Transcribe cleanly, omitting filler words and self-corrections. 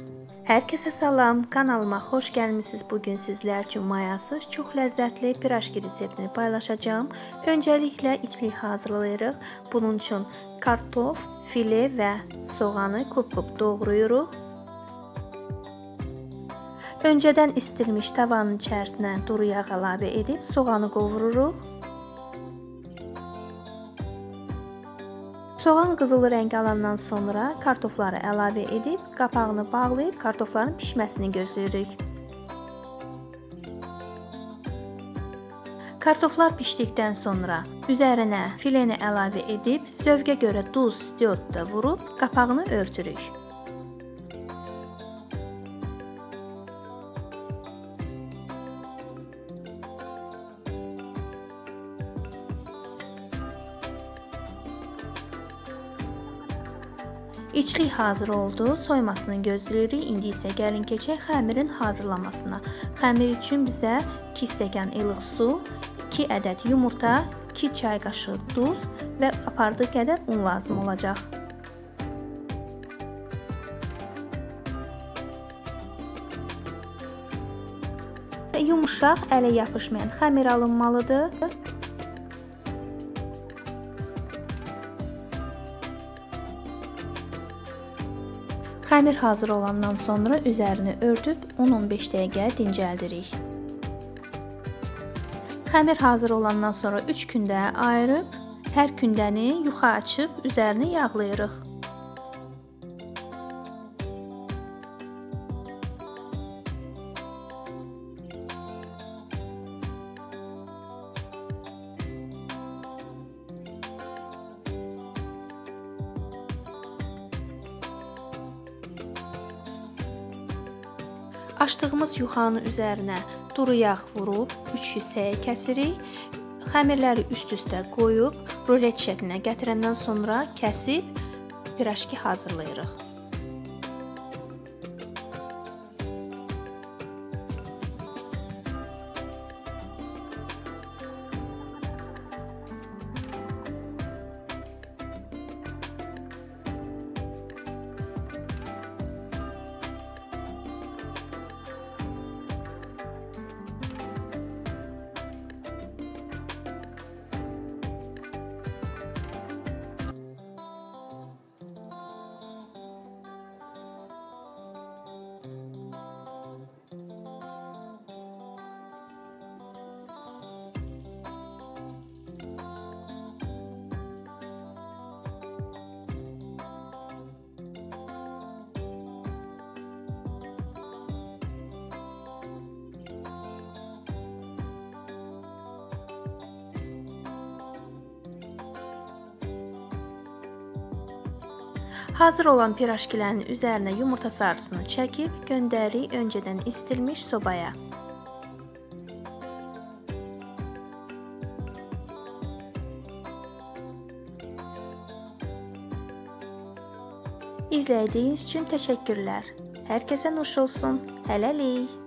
Hər kəsə salam, kanalıma xoş gəlmisiniz. Bugün sizlər üçün mayasız, çox ləzzətli pirajki reseptini paylaşacağım. Öncəliklə içlik hazırlayırıq. Bunun üçün kartof, file və soğanı kub-kub doğrayırıq. Öncədən istilmiş tavanın içərisinə duru yağ əlavə edib soğanı qovururuq. Soğan qızılı rəng alandan sonra kartofları əlavə edib, qapağını bağlayıb kartofların pişməsini gözləyirik. Kartoflar pişdikdən sonra üzərinə fileni əlavə edib, zövqə görə duz, istiot da vurub, qapağını örtürük. İçlik hazır oldu, soymasını gözləyirik. İndi isə gəlin keçək xəmirin hazırlamasına. Xəmir üçün bizə 2 stəkan ilıq su, 2 ədəd yumurta, 2 çay qaşığı duz və apardığı qədər un lazım olacaq. Yumuşaq, ələ yapışmayan xəmir alınmalıdır. Xəmir hazır olandan sonra üzərini örtüb 10-15 dəqiqə dincəldirik. Xəmir hazır olandan sonra 3 kündə ayırıb, hər kündəni yuxa açıb üzərini yağlayırıq. Açdığımız yuxanın üzərinə duru yağ vurub 3 hissəyə kəsirik. Xəmirləri üst-üstə qoyub rulet şəklinə gətirəndən sonra kəsib pirajki hazırlayırıq. Hazır olan pirajkilərin üzərinə yumurta sarısını çəkib göndəririk öncədən istilmiş sobaya. İzlədiyiniz üçün təşəkkürlər. Hər kəsə nuş olsun. Hələlik.